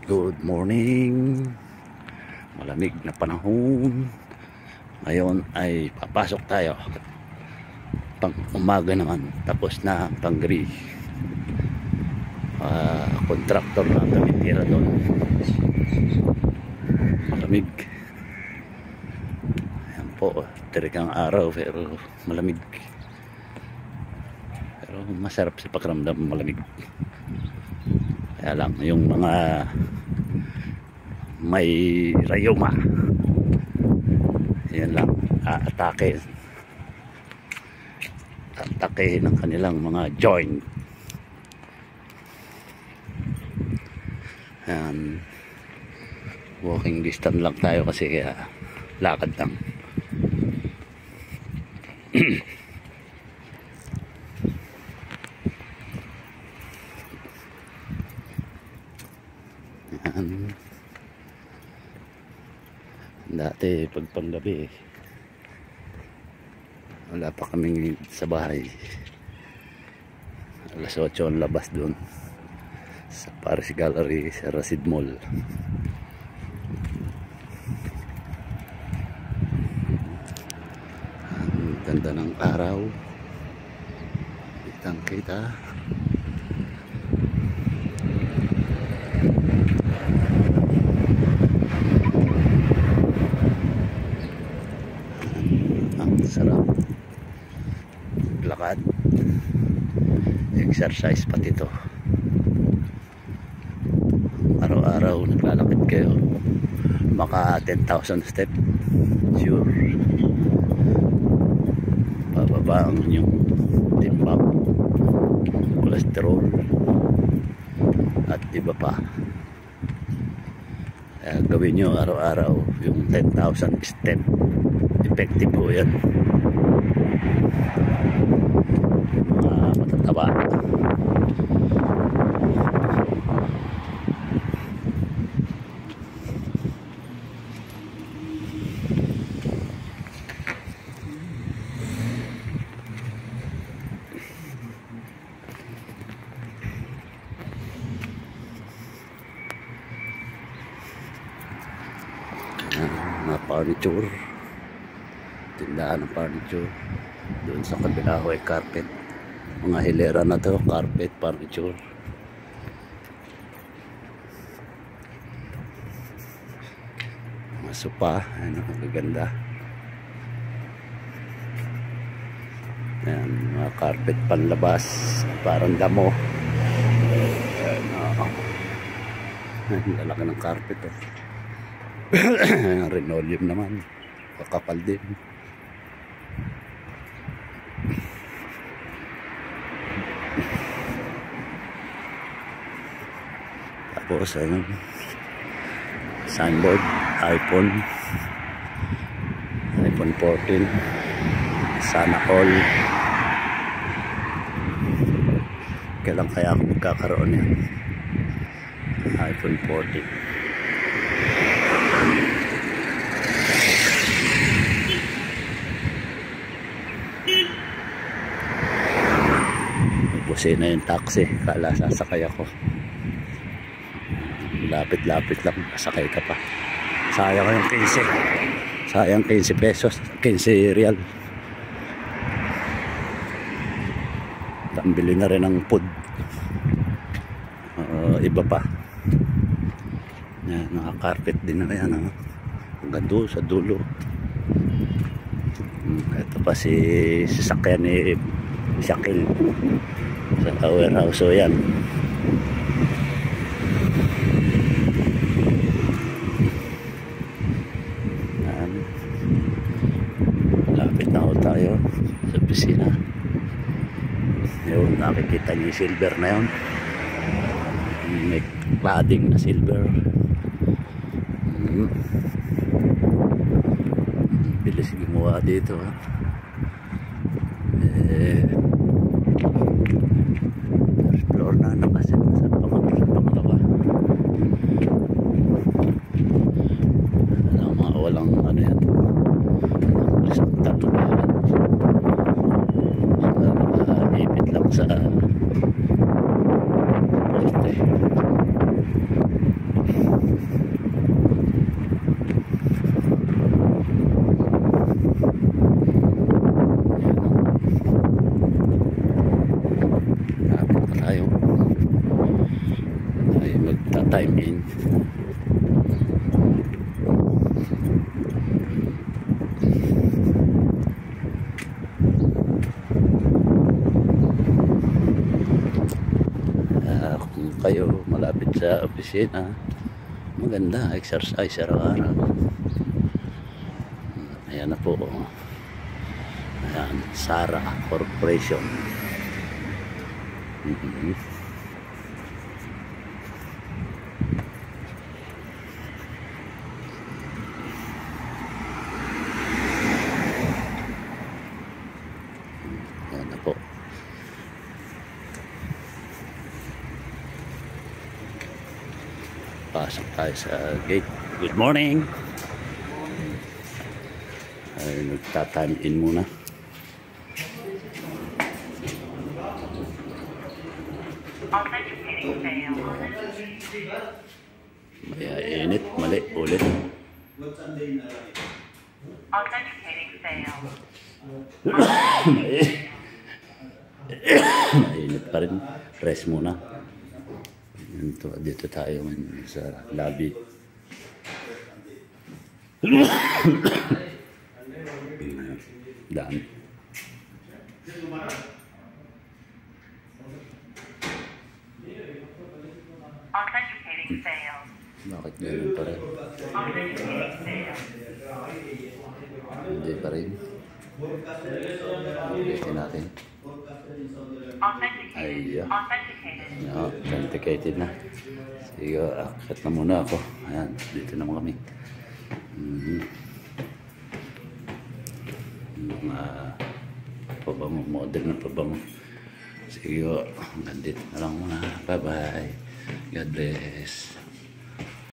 Good morning. Malamig na panahon. Ngayon ay papasok tayo. Pang umaga naman. Tapos na pang gabi. Kontraktor na kami tira doon. Malamig. Ayan po. Tirigang araw pero malamig. Pero masarap sa pakiramdam malamig. Kaya lang yung mga may rayuma, yan lang, atake ng kanilang mga joint. Yan, walking distance lang tayo kasi lakad lang. Yan. Dati pag panggabi wala pa kaming sa bahay, alas 8 ang labas doon sa Paris Gallery sa Rasid Mall. Ang ganda ng araw, kitang kita. Sarap lakad, exercise pati ito. Araw-araw naglalakad kayo, maka 10,000 step sure. Bababa ang inyong timbang, cholesterol at iba pa. Kaya gawin nyo araw-araw yung 10,000 step. Effective po yan. Matataba. Mga furniture, tindahan ng furniture. Doon sa kabila ko ay carpet, mga hilera na to, carpet, furniture. Mga sopa, ano, magaganda. Ayan, mga carpet panlabas, parang damo. Ayan, lalaki ng carpet oh. Linoleum naman, kakapal din. Tapos ayun, signboard, iPhone 14, sana all. Kailan kaya ako magkakaroon yan? iPhone 14. Busina yung taxi, kala sasakay ako. Lapit-lapit lang, sakay ka pa. Sayang yung 15. Sayang 15 pesos, 15 real. Pambili na rin ng food. Iba pa. Yan, naka-carpet din na yan. Hanggang doon sa dulo. Ito pa si sasakyan ni Shakil sa warehouse. So yan. Lapit na ako tayo sa opisina. Yun, nakikita niyo yung silver na yun, may cladding na silver. Bilis gumawa dito ha. First floor na nakasin sa pangalawa. Walang ano yan, horizontal na nakaipit lang sa poste. Magta-time in. Kung kayo malapit sa opisina, maganda exercise araw-araw. Ayan na po. Ayan, Sara Corporation. Ayan na po. Pasok tayo sa gate. Good morning. Ay, nagta-time in muna. Authenticating fail. May init, mali, ulit. Authenticating fail. Mainit pa rin. Rest muna. Dito tayo sa lobby. Daan. Authenticating fail. Bakit ganun pa rin? Authenticating fail. Hindi pa rin. Ulitin natin. Authenticated. Ay, Authenticated. authenticated na. Sige, akit na muna ako. Ayan, dito naman kami. Mga pabango, model na pabango. Sige, hanggang dito na lang muna. Bye-bye. God bless.